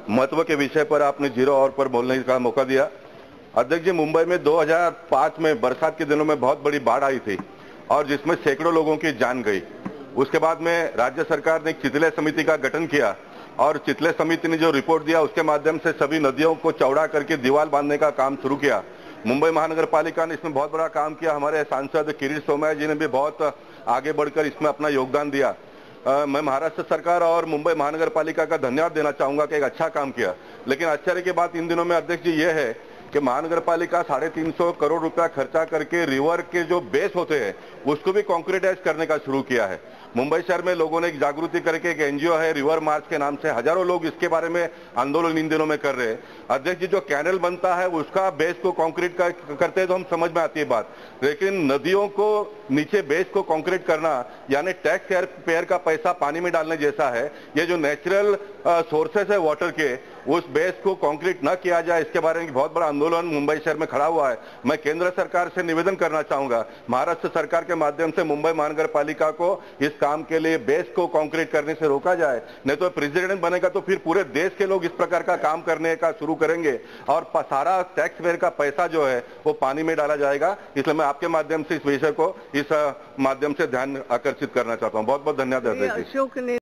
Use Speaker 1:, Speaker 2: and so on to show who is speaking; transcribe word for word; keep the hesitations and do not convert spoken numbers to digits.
Speaker 1: महत्व के विषय पर आपने जीरो आवर पर बोलने का मौका दिया। अध्यक्ष जी, मुंबई में दो हज़ार पाँच में बरसात के दिनों में बहुत बड़ी बाढ़ आई थी और जिसमें सैकड़ों लोगों की जान गई। उसके बाद में राज्य सरकार ने एक चितले समिति का गठन किया और चितले समिति ने जो रिपोर्ट दिया उसके माध्यम से सभी नदियों को चौड़ा करके दीवार बांधने का काम शुरू किया। मुंबई महानगर पालिका ने इसमें बहुत बड़ा काम किया। हमारे सांसद किरीट सोमैया जी ने भी बहुत आगे बढ़कर इसमें अपना योगदान दिया। आ, मैं महाराष्ट्र सरकार और मुंबई महानगर पालिका का धन्यवाद देना चाहूंगा कि एक अच्छा काम किया। लेकिन आश्चर्य की बात इन दिनों में अध्यक्ष जी ये है कि महानगर पालिका साढ़े तीन सौ करोड़ रुपया खर्चा करके रिवर के जो बेस होते हैं उसको भी कॉन्क्रीटाइज करने का शुरू किया है। मुंबई शहर में लोगों ने एक जागृति करके एक एनजीओ है रिवर मार्च के नाम से, हजारों लोग इसके बारे में आंदोलन इन दिनों में कर रहे हैं। अध्यक्ष जी, जो कैनल बनता है उसका बेस को कंक्रीट कर, करते हैं तो हम समझ में आती है बात, लेकिन नदियों को नीचे बेस को कंक्रीट करना यानी टैक्स पेयर का पैसा पानी में डालने जैसा है। ये जो नेचुरल सोर्सेस है वाटर के, उस बेस को कंक्रीट न किया जाए, इसके बारे में बहुत बड़ा आंदोलन मुंबई शहर में खड़ा हुआ है। मैं केंद्र सरकार से निवेदन करना चाहूंगा, महाराष्ट्र सरकार के माध्यम से मुंबई महानगर पालिका को इस काम के लिए बेस को कंक्रीट करने से रोका जाए। नहीं तो प्रेसिडेंट बनेगा तो फिर पूरे देश के लोग इस प्रकार का काम करने का शुरू करेंगे और सारा टैक्स पेयर का पैसा जो है वो पानी में डाला जाएगा। इसलिए मैं आपके माध्यम से इस विषय को इस माध्यम से ध्यान आकर्षित करना चाहता हूँ। बहुत बहुत धन्यवाद।